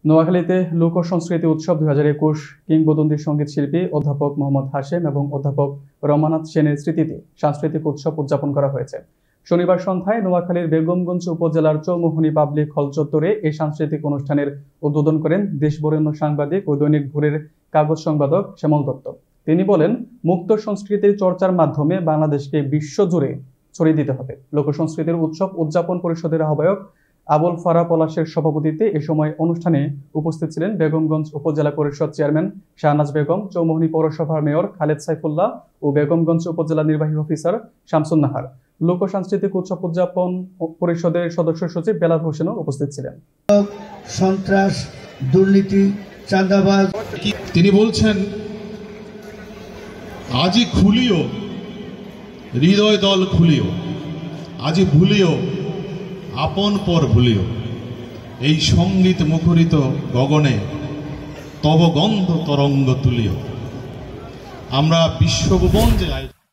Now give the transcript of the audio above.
নোয়াখালীতে লোক সংস্কৃতি উৎসব 2021 কিংবদন্তি সঙ্গীত শিল্পী অধ্যাপক মোহাম্মদ হাশেম এবং অধ্যাপক রমানাথ সেনের স্মৃতিতে সাংস্কৃতিক উৎসব উদযাপন করা হয়েছে। শনিবার সন্ধ্যায় নোয়াখালীর বেগমগঞ্জ উপজেলার চৌমুহনী পাবলিক হল চত্বরে এই সাংস্কৃতিক অনুষ্ঠানের উদ্বোধন করেন দেশবরেণ্য সাংবাদিক ও দৈনিক ভোরের কাগজ সম্পাদক শ্যামল দত্ত। তিনি বলেন, মুক্ত সংস্কৃতির চর্চার মাধ্যমে বাংলাদেশকে বিশ্বজুড়ে ছড়িয়ে দিতে হবে। লোকসংস্কৃতির উৎসব উদযাপন পরিষদের আহ্বায়ক আবুল ফারা পলাশের সভাপতিত্বে এ সময় অনুষ্ঠানে উপস্থিত ছিলেন বেগমগঞ্জ উপজেলা পরিষদ চেয়ারম্যান শাহনাজ বেগম, চৌমুহনী পৌরসভার মেয়র খালেদ সাইফুল্লাহ ও বেগমগঞ্জ উপজেলা নির্বাহী অফিসার শামসুন নাহার। লোক সাংস্কৃতিক উৎসব উদযাপন পরিষদের সদস্য সচিব বেলাল হোসেনও উপস্থিত ছিলেন। সন্ত্রাস, দুর্নীতি, চাঁদাবাজ। তিনি বলছেন, আজি খুলিও হৃদয় দল খুলিও, আজি ভুলিও আপন পর ভুলিও, এই সঙ্গীত মুখরিত গগনে তব গন্ধ তরঙ্গ তুলিও। আমরা বিশ্বভুবন যে